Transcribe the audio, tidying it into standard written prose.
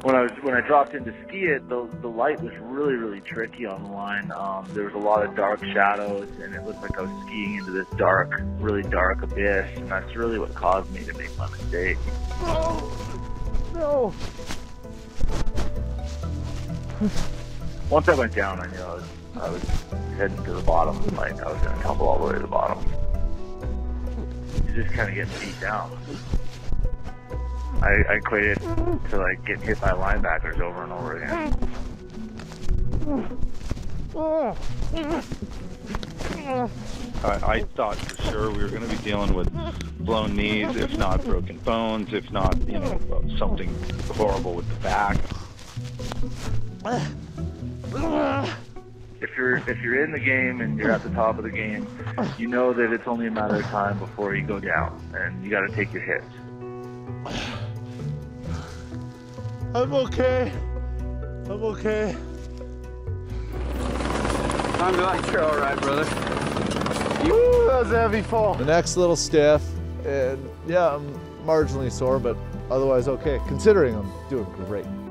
when I dropped in to ski it, the light was really tricky on the line. There was a lot of dark shadows, and it looked like I was skiing into this really dark abyss, and that's really what caused me to make my mistake. No. Once I went down, I knew I was heading to the bottom. Like, I was going to tumble all the way to the bottom. You're just kind of getting beat down. I equated to like getting hit by linebackers over and over again. I thought for sure we were going to be dealing with blown knees, if not broken bones, if not, something horrible with the back. If you're in the game and you're at the top of the game, you know that it's only a matter of time before you go down, and you got to take your hits. I'm okay. I'm okay. I'm glad you're all right, brother. Woo, that was a heavy fall. The neck's a little stiff, and yeah, I'm marginally sore, but otherwise okay, considering I'm doing great.